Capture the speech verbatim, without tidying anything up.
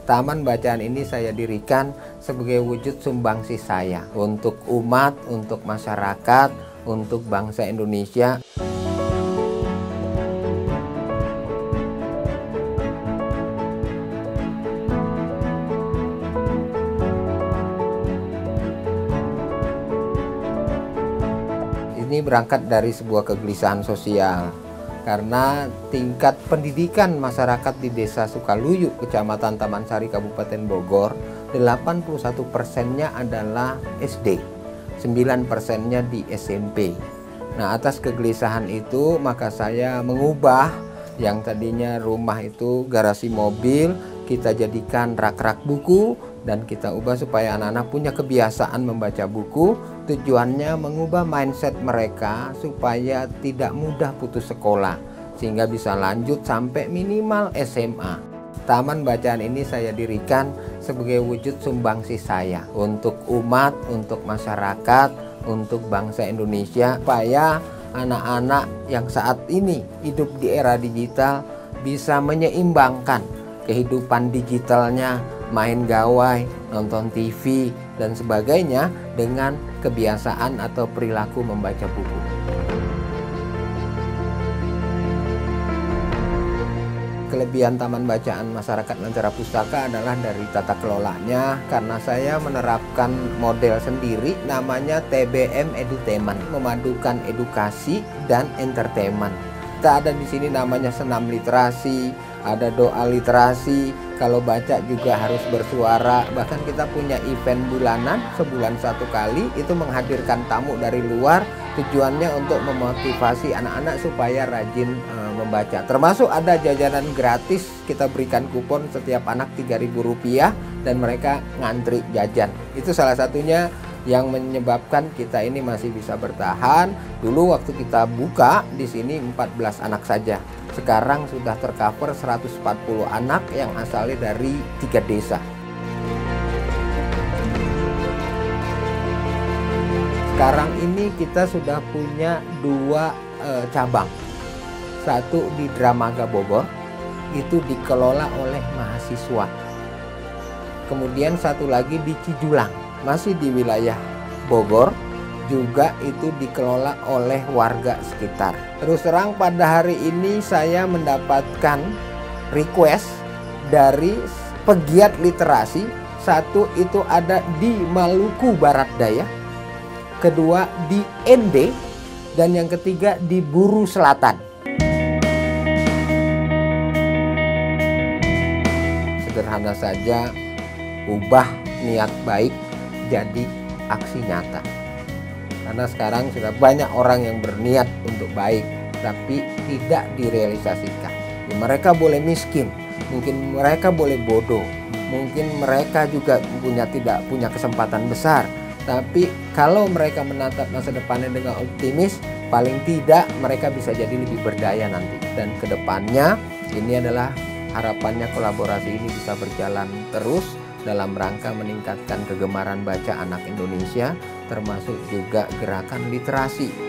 Taman bacaan ini saya dirikan sebagai wujud sumbangsih saya untuk umat, untuk masyarakat, untuk bangsa Indonesia. Ini berangkat dari sebuah kegelisahan sosial karena tingkat pendidikan masyarakat di Desa Sukaluyu, Kecamatan Taman Sari, Kabupaten Bogor, delapan puluh satu persennya adalah S D, sembilan persennya di S M P. Nah, atas kegelisahan itu maka saya mengubah yang tadinya rumah itu garasi mobil, kita jadikan rak-rak buku dan kita ubah supaya anak-anak punya kebiasaan membaca buku. Tujuannya mengubah mindset mereka supaya tidak mudah putus sekolah sehingga bisa lanjut sampai minimal S M A. Taman bacaan ini saya dirikan sebagai wujud sumbangsih saya untuk umat, untuk masyarakat, untuk bangsa Indonesia, supaya anak-anak yang saat ini hidup di era digital bisa menyeimbangkan kehidupan digitalnya, main gawai, nonton T V, dan sebagainya dengan kebiasaan atau perilaku membaca buku. Kelebihan Taman Bacaan Masyarakat Lentera Pustaka adalah dari tata kelolanya, karena saya menerapkan model sendiri namanya T B M Edutainment, memadukan edukasi dan entertainment. Kita ada di sini namanya senam literasi, ada doa literasi, kalau baca juga harus bersuara. Bahkan kita punya event bulanan, sebulan satu kali, itu menghadirkan tamu dari luar, tujuannya untuk memotivasi anak-anak supaya rajin e, membaca. Termasuk ada jajanan gratis, kita berikan kupon setiap anak tiga ribu rupiah dan mereka ngantri jajan. Itu salah satunya yang menyebabkan kita ini masih bisa bertahan. Dulu waktu kita buka di sini empat belas anak saja. Sekarang sudah tercover seratus empat puluh anak yang asalnya dari tiga desa. Sekarang ini kita sudah punya dua e, cabang. Satu di Dramaga Bogor, itu dikelola oleh mahasiswa. Kemudian satu lagi di Cijulang, masih di wilayah Bogor, juga itu dikelola oleh warga sekitar. Terus terang pada hari ini saya mendapatkan request dari pegiat literasi. Satu itu ada di Maluku Barat Daya, kedua di N D, dan yang ketiga di Buru Selatan. Sederhana saja, ubah niat baik jadi aksi nyata. Karena sekarang sudah banyak orang yang berniat untuk baik tapi tidak direalisasikan. Ya, mereka boleh miskin, mungkin mereka boleh bodoh, mungkin mereka juga punya tidak punya kesempatan besar. Tapi kalau mereka menatap masa depannya dengan optimis, paling tidak mereka bisa jadi lebih berdaya nanti. Dan kedepannya ini adalah harapannya kolaborasi ini bisa berjalan terus dalam rangka meningkatkan kegemaran baca anak Indonesia, termasuk juga gerakan literasi.